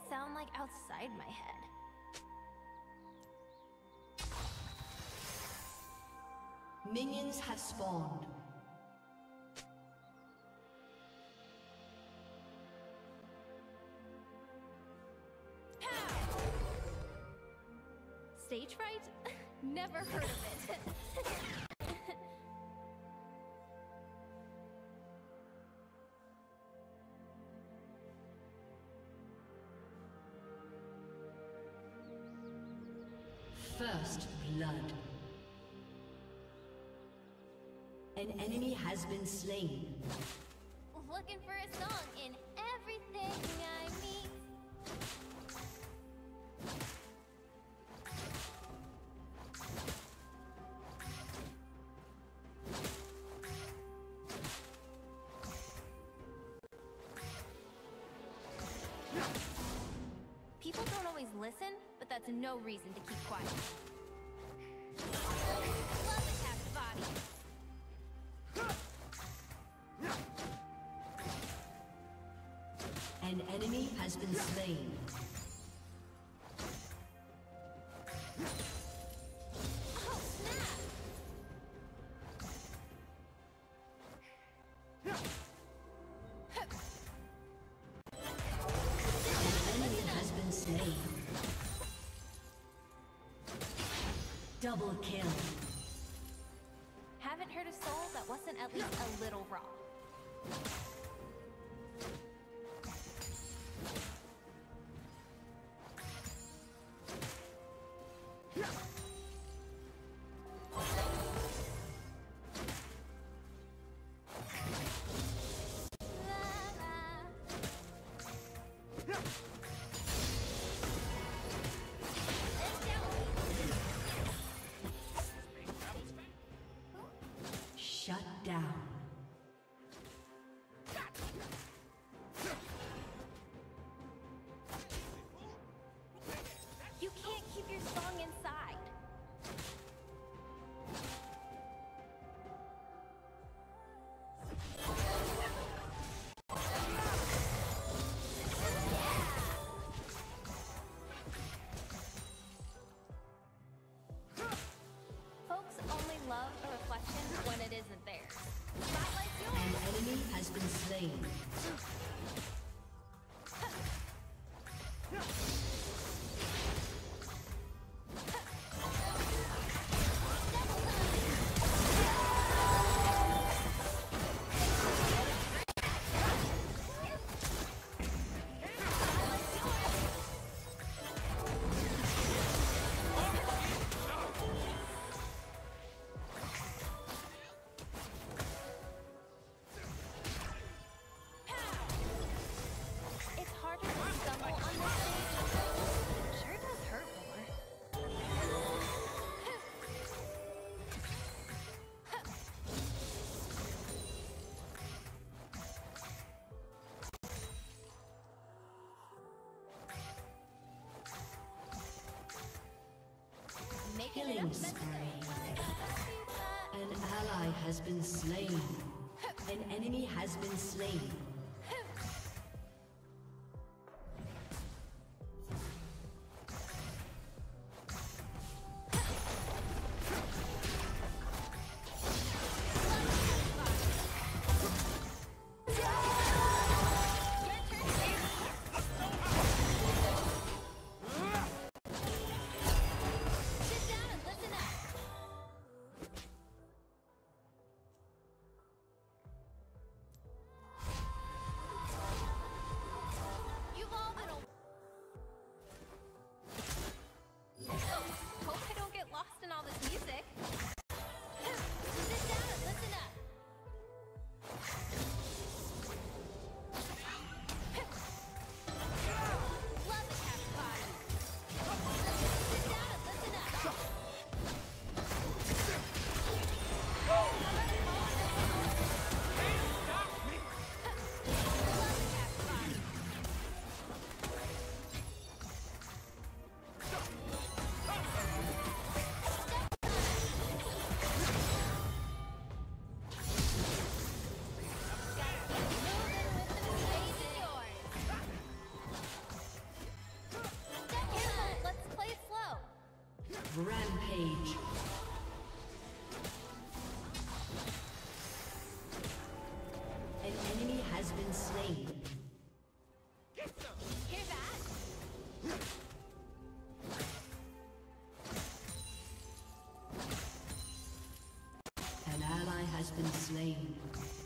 sound like outside my head. Minions have spawned. Stage fright? Never heard of it. First blood. An enemy has been slain. Looking for a song in everything I meet. People don't always listen, but that's no reason to keep quiet. Love a captive audience. An enemy has been slain. Oh, snap! An enemy has been slain. Double kill. Haven't heard a soul that wasn't at least a little raw. Shut down. You can't keep your song inside. Folks only love a reflection when it isn't theirs. Spotlight's yours. An enemy has been slain. It's harder to stumble on this stage. It sure does hurt more. Making it Killing up spree. An ally has been slain. An enemy has been slain. Sit down and listen up. Rampage. An enemy has been slain. Hear that? An ally has been slain.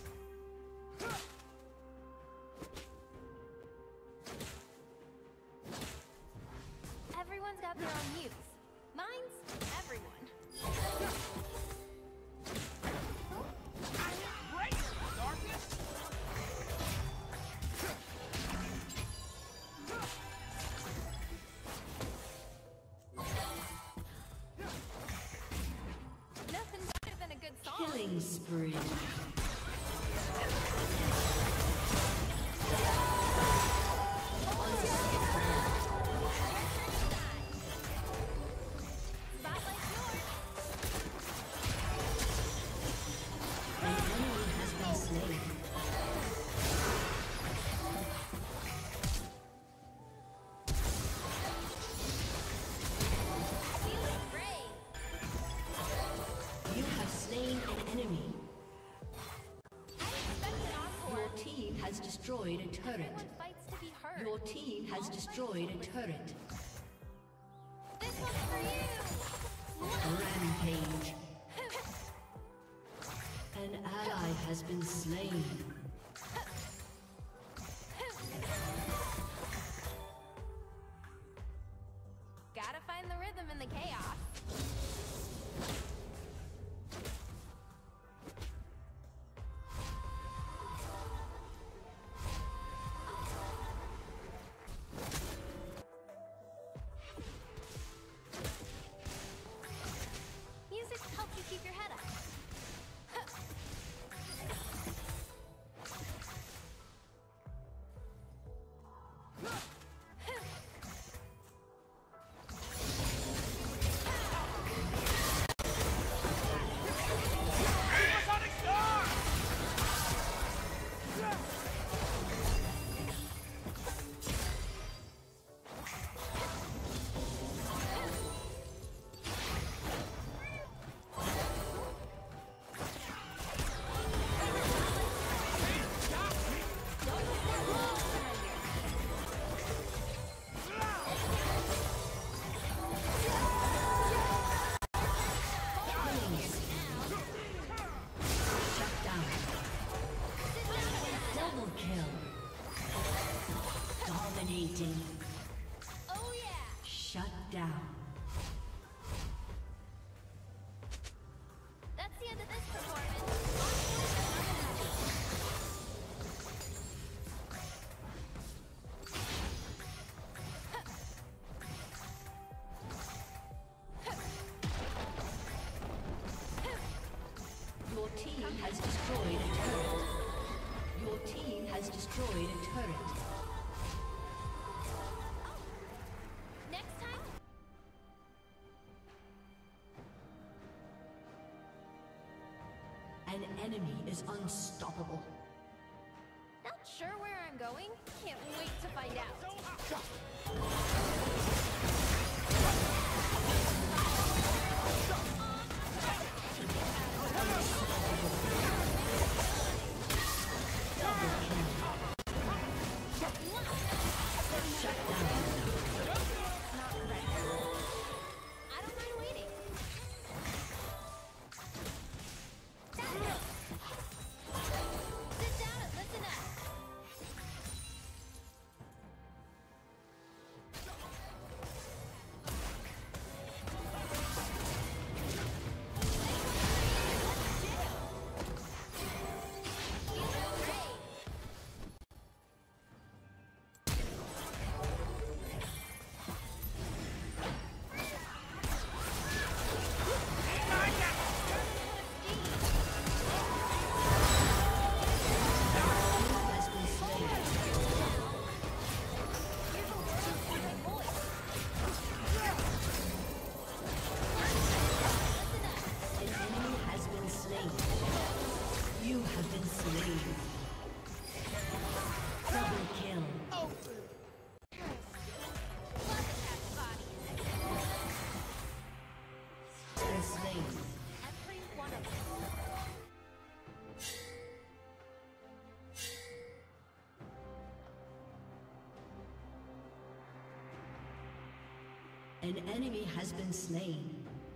Everyone's got their own use. Mine's everyone. Nothing better than a good song. Killing spree. Spotlight's yours. An enemy has been slain. Feeling brave. You have slain an enemy. I expect an encore. Your team has destroyed a turret. Everyone fights to be heard. Your team has destroyed a turret. This one's for you. Rampage. An ally has been slain. Gotta find the rhythm in the chaos. Music helps you keep your head up. Shut down. Double kill. Dominating. Oh yeah! Shut down. That's the end of this performance. Your team has destroyed a turret. Your team has destroyed a turret. Next time, An enemy is unstoppable. not sure where I'm going. Can't wait to find out. I don't mind waiting. Sit down and listen up. An enemy has been slain.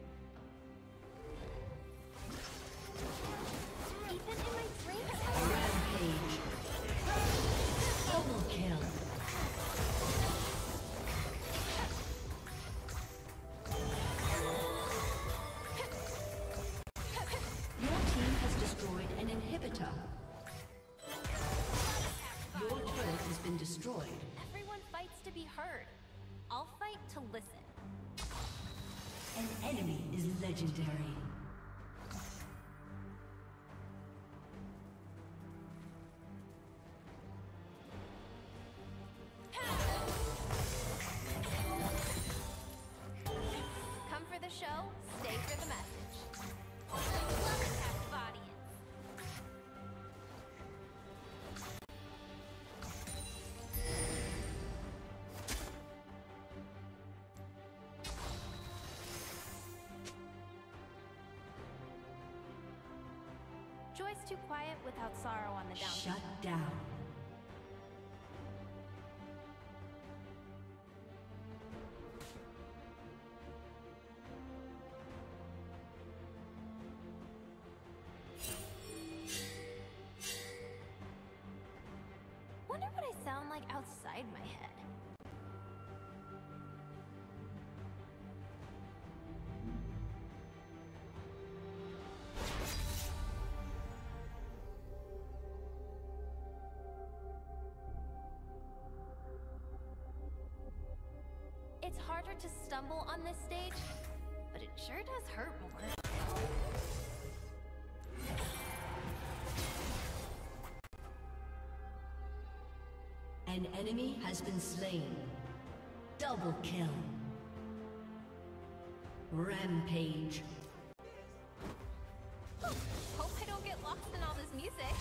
Even in my dreams, Rampage. Double kill. Your team has destroyed an inhibitor. Your turret has been destroyed. everyone fights to be heard. I'll fight to listen. An enemy is legendary. Come for the show, stay for the message. Love a captive audience. Joy's too quiet without sorrow on the down. Shut down. Wonder what I sound like outside my head. It's harder to stumble on this stage, but it sure does hurt more. An enemy has been slain. Double kill. Rampage. Hope I don't get lost in all this music.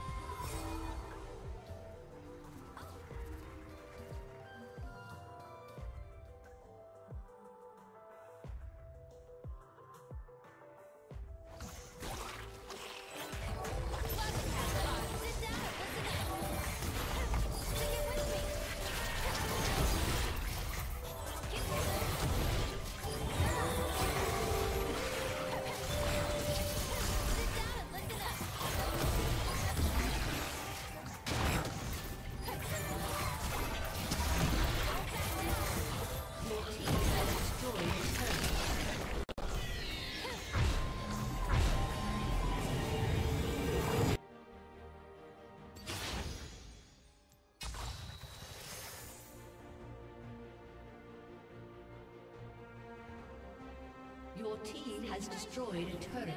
Your team has destroyed a turret.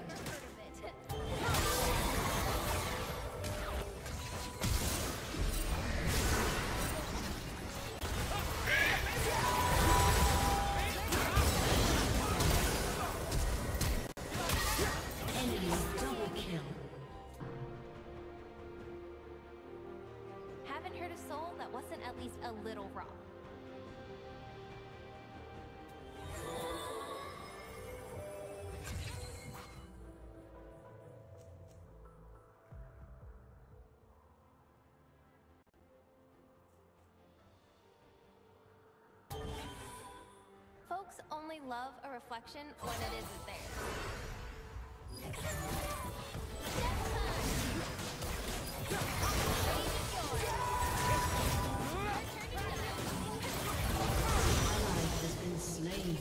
Enemy double kill. Haven't heard a soul that wasn't at least a little wrong. Folks only love a reflection when it isn't theirs. Ally has been slain.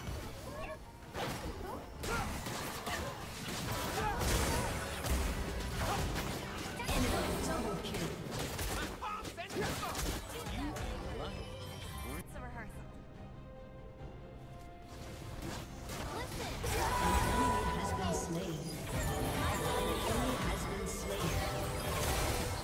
Enemy double kill. It's a rehearsal. An enemy has been slain. An enemy has been slain.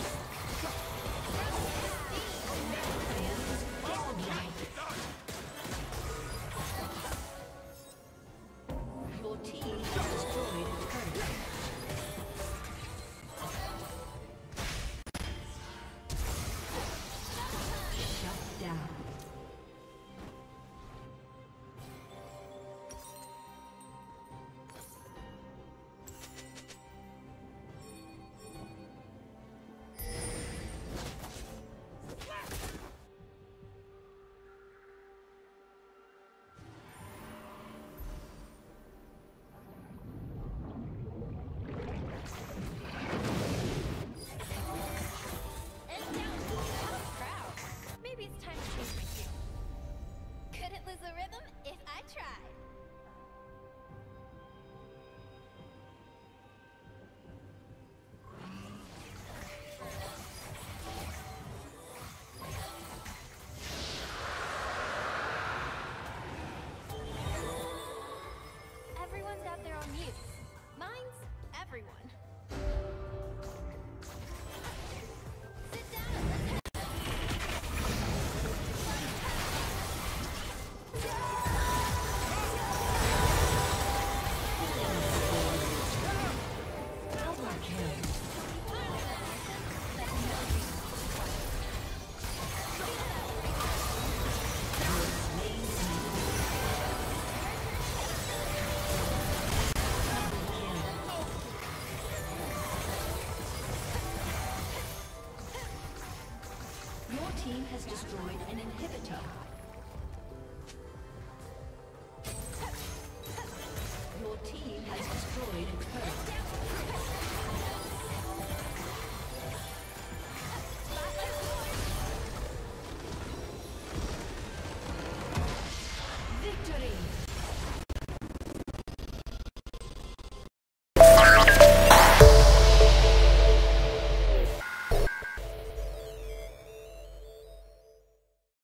Your team has destroyed an inhibitor. Your team has destroyed a turret.